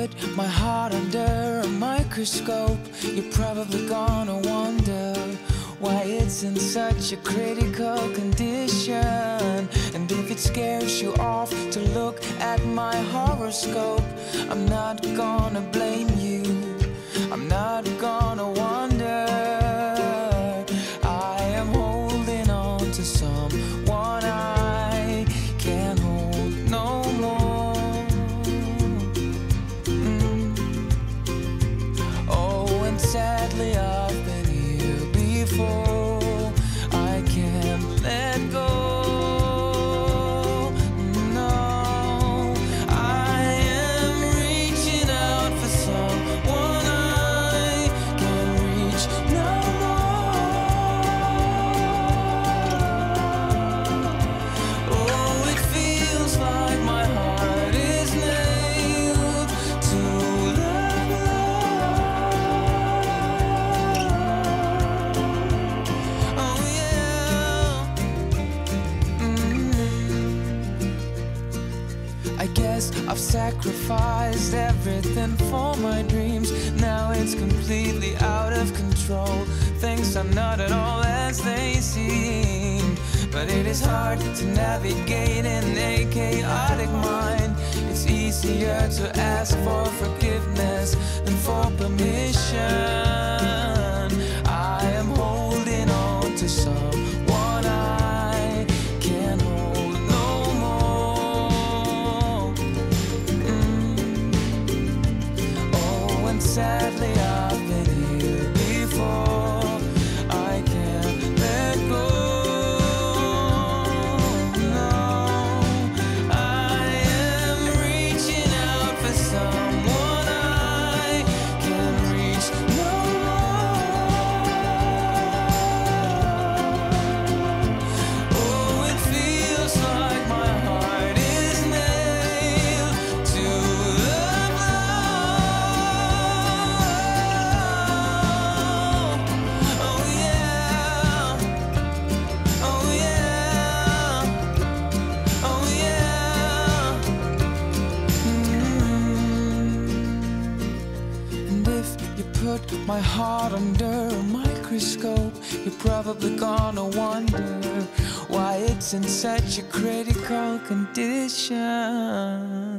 put my heart under a microscope, you're probably gonna wonder why it's in such a critical condition. And if it scares you off to look at my horoscope, I'm not gonna blame you, I'm not gonna wonder. I am holding on to someone I can't hold no more. Oh, and sadly I've been here before. I can't let go. No, I am reaching out for someone I can't reach no more. Oh, it feels like my heart is nailed to love. Oh yeah. I guess I've sacrificed everything for my dreams. Now it's completely out of control. Things are not at all as they seem. But it is hard to navigate in a chaotic mind. It's easier to ask for forgiveness than for permission. I am holding on to someone I can't hold no more. Oh, and sadly I've been here before. I can't let go. No, I am reaching out for someone I can't reach no more. Oh, it feels like my heart is nailed to the floor. Oh yeah, oh yeah, oh yeah. And if you put my heart under a microscope, you're probably gonna wonder why it's in such a critical condition.